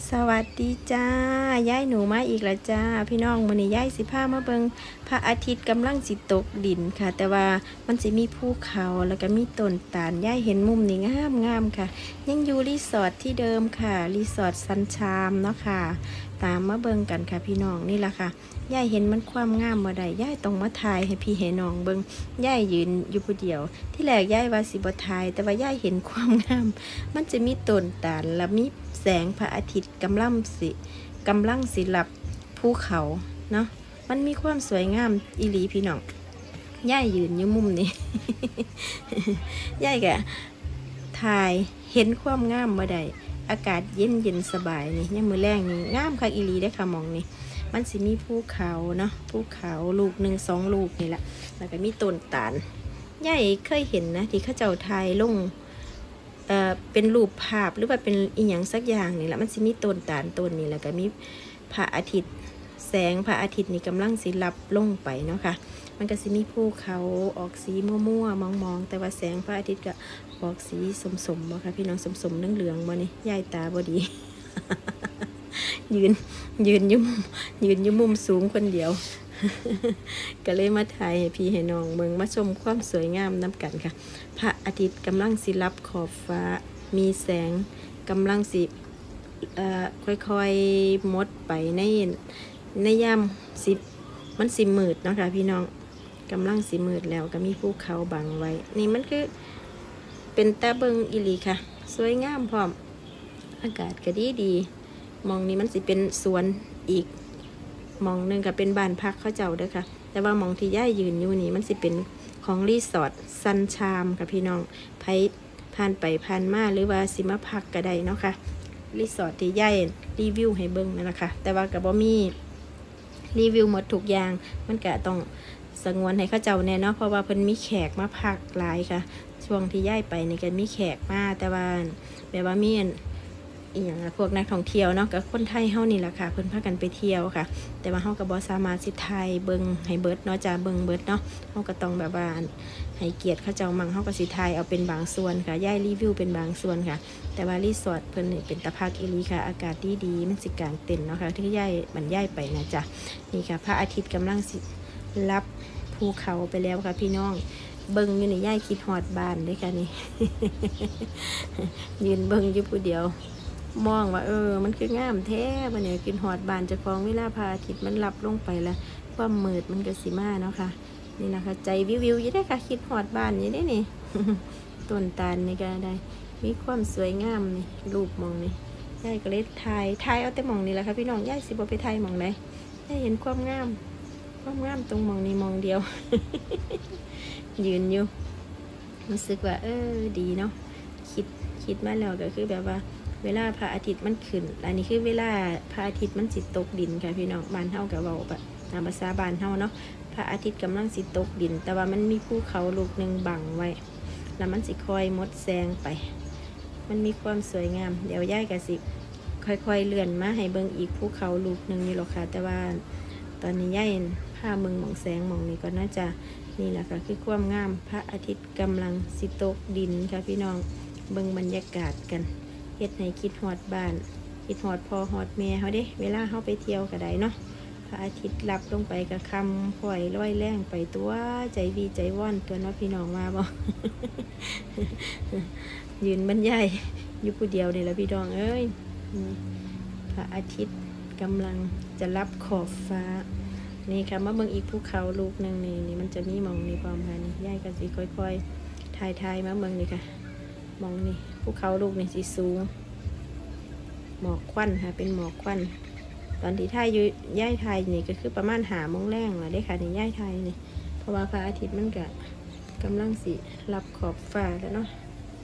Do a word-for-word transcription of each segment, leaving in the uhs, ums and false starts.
สวัสดีจ้าย้ายหนูมาอีกแล้วจ้าพี่น้องมื้อนี้ย้ายสิพามาเบิงพระอาทิตย์กำลังสิตกดินค่ะแต่ว่ามันสิมีภูเขาแล้วก็มีต้นตาลย้ายเห็นมุมนี้งามงามค่ะยังอยู่รีสอร์ทที่เดิมค่ะรีสอร์ทซันชามเนาะค่ะตามมาเบิงกันค่ะพี่น้องนี่แหละค่ะย้ายเห็นมันความงามบ่ได้ย้ายต้องมาถ่ายให้พี่ให้น้องเบิงย้ายยืนอยู่ผู้เดียวที่แรกย้ายว่าสิบ่ถ่ายแต่ว่าย้ายเห็นความงามมันจะมีต้นตาลและมีแสงพระอาทิตย์กำลังสิกำลังสิหลับภูเขาเนาะมันมีความสวยงามอีหลีพี่น้องย่ายยืนอยู่มุมนี้ ย่ายกะถ่ายเห็นความงามบ่ได้อากาศเย็นเย็นสบายนี่ยังมือแรงนี่งามค่ะอีหลีได้ค่ะมองนี่มันสิมีภูเขาเนาะภูเขาลูกหนึ่งสองลูกนี่แหละแล้วก็มีต้นตาลย่ายเคยเห็นนะที่เขาเจ้าถ่ายลงเอ่อเป็นรูปภาพหรือว่าเป็นอีหยังสักอย่างนี่แหละมันสิมีต้นตาลต้นนี่แล้วก็มีพระอาทิตย์แสงพระอาทิตย์นี่กำลังสิลับลงไปเนาะค่ะมันก็สิมีภูเขาออกสีม่วๆมองๆแต่ว่าแสงพระอาทิตย์ก็ออกสีสมๆบ่ค่ะพี่น้องสมๆเหลืองๆบ่นี่ยายตาบ่ดี ยืนยืนอยู่ยืนอยู่มุมสูงคนเดียว ก็เลยมาถ่ายให้พี่ให้น้องเบิ่งมาชมความสวยงามนำกันค่ะพระอาทิตย์กำลังสิลับขอบฟ้ามีแสงกำลังสิเอ่อค่อยๆมดไปในในยามสิมันสิมืดเนาะค่ะพี่น้องกำลังสิมืดแล้วก็มีภูเขาบังไว้นี่มันคือเป็นตาเบิงอีหลีค่ะสวยงามพร้อมอากาศก็ดีดีมองนี้มันสิเป็นสวนอีกมองนึงก็เป็นบ้านพักเขาเจ้าเด้อค่ะแต่ว่ามองที่ย่ายยืนอยู่นี่มันสิเป็นของรีสอร์ทซันชามค่ะพี่น้องไผผ่านไปผ่านมาหรือว่าสิมาพักก็ได้เนาะค่ะรีสอร์ทที่ย่ายรีวิวให้เบิ่งนั่นแหละค่ะแต่ว่าก็บ่มีรีวิวหมดทุกอย่างมันก็ต้องสงวนให้เขาเจ้าแน่เนาะเพราะว่าเพิ่นมีแขกมาพักหลายค่ะช่วงที่ย่ายไปนี่ก็มีแขกมาแต่ว่าแบบว่ามีอีอย่างพวกนักท่องเที่ยวเนาะกับคนไทยเฮานี่แหละค่ะเพิ่นพากันไปเที่ยวค่ะแต่ว่าเฮาก็บ่สามารถสิถ่ายเบิ่งให้เบิดเนาะจ้าเบิ่งเบิดเนาะเฮาก็ต้องแบบว่าให้เกียรติเขาเจ้ามั่งเฮาก็สิถ่ายเอาเป็นบางส่วนค่ะย้ายรีวิวเป็นบางส่วนค่ะแต่ว่ารีสอร์ทเพิ่นนี่เป็นตะพักอีหลีค่ะอากาศดีๆมันสิกลางเต็นท์เนาะค่ะที่ย้ายบรรยายไปนะจ้ะนี่ค่ะพระอาทิตย์กำลังสิรับภูเขาไปแล้วค่ะพี่น้องเบิ่งอยู่นี่ย้ายคิดฮอดบ้านเด้ค่ะนี่ ยืนเบิ่งอยู่ผู้เดียวมองว่าเออมันคืองามแท้บัดนี้กินหอดบานจะฟองเวลาพระอาทิตย์มันลับลงไปแล้วความมืดมันก็สิมาเนาะค่ะนี่นะคะใจวิววิวอยู่ได้ค่ะคิดหอดบานอยู่ได้นี่ ต้นตาลนี่ก็ได้มีความสวยงามนี่รูปมองนี่ยายก็เลยถ่ายถ่ายเอาแต่มองนี่แหละค่ะพี่น้องยายสิบ่ไปถ่ายมองไหนยายเห็นความงามความงามตรงมองนี่มองเดียว ยืนอยู่รู้สึกว่าเออดีเนาะคิดคิดมาแล้วก็คือแบบว่าเวลาพระอาทิตย์มันขึ้นอันนี้คือเวลาพระอาทิตย์มันสิตกดินค่ะพี่น้องบ้านเฮากับเว้าแบบตามภาษาบ้านเฮาเนาะพระอาทิตย์กำลังสิตกดินแต่ว่ามันมีภูเขาลูกหนึ่งบังไว้แล้วมันสิคอยมดแซงไปมันมีความสวยงามเดี๋ยวย่ายก็สิค่อยๆเลื่อนมาให้เบิ่งอีกภูเขาลูกหนึ่งนี่หรอกค่ะแต่ว่าตอนนี้ย่ายพาเบิ่งหม่องแสงหม่องนี้ก็น่าจะนี่แหละค่ะคือความงามพระอาทิตย์กำลังสิตกดินค่ะพี่น้องเบิ่งบรรยากาศกันเฮ็ดให้คิดฮอดบ้านคิดฮอดพ่อฮอดแม่เขาเด้เวลาเขาไปเที่ยวก็ได้เนาะพระอาทิตย์ลับลงไปกับคำปล่อยร้อยแรงไปตัวใจวีใจว่อนตัวเนาะพี่น้องมาบ่ ยืนบรรยายอยู่ผู้เดียวนี่แหละพี่น้องเอ้ยพระอาทิตย์กำลังจะรับขอบฟ้านี่ค่ะมาเบิ่งอีกภูเขาลูกหนึ่งนี่นี่มันจะมีมองนี่ความค่ะนี่ย่ายกันสิค่อยๆถ่ายถ่ายมาเบิ่งนี่ค่ะมองนี่ภูเขาลูกนี่สีสูงหมอกควันค่ะเป็นหมอกควันตอนที่ถ่ายอยู่ย่ายถ่ายนี่ก็คือประมาณหาโมงแรงแล้วได้ค่ะนี่ย่ายถ่ายนี่เพราะว่าพระอาทิตย์มันก็กำลังสิรับขอบฟ้าแล้วเนาะ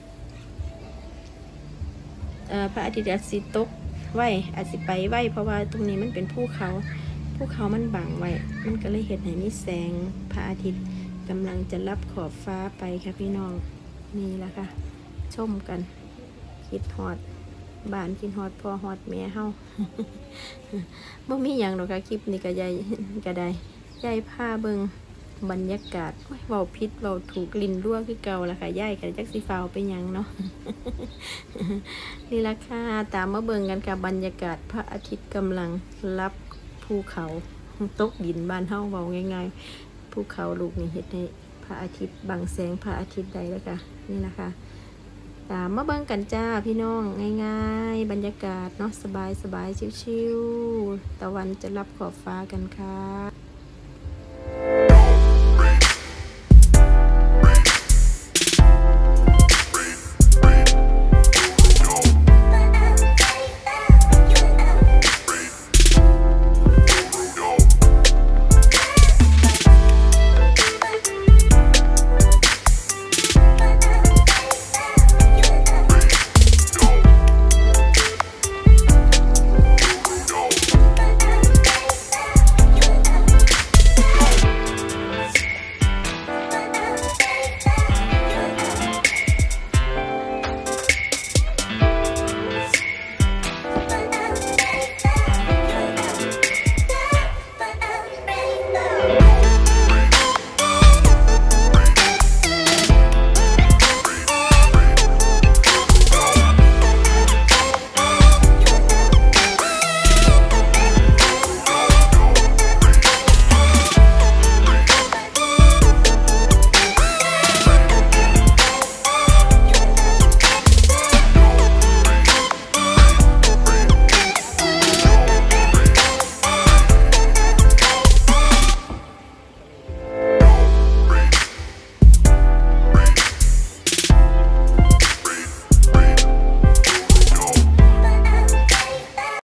เอ่อพระอาทิตย์อาจสิตกไว้อาจสิไปไว้เพราะว่าตรงนี้มันเป็นภูเขาภูเขามันบังไว้มันก็เลยเห็นให้มีแสงพระอาทิตย์กำลังจะรับขอบฟ้าไปค่ะพี่น้องนี่แหละค่ะชมกันคิดฮอดบ้านคิดฮอดพ่อฮอดแม่เฮา บ่มีหยังหรอกค่ะคลิปนี้ก็ใหญ่ก็ได้ใหญ่ผ้าเบิงบรรยากาศเว้าพิษเว้าถูกลิ้นรั่วคือเก่าละค่ะย่ายกันจักสิฟ้าวไปหยังเนาะ นี่ละค่ะตามมาเบิ่งกันค่ะบรรยากาศพระอาทิตย์กำลังรับภูเขาตกดินบ้านเฮาเว้าง่ายๆภูเขาลูกนี่เฮ็ดให้พระอาทิตย์บังแสงพระอาทิตย์ได้แล้วค่ะนี่นะคะตามมาเบิ่งกันจ้าพี่น้องง่ายๆบรรยากาศเนาะสบายๆชิวๆตะวันจะรับขอบฟ้ากันค่ะ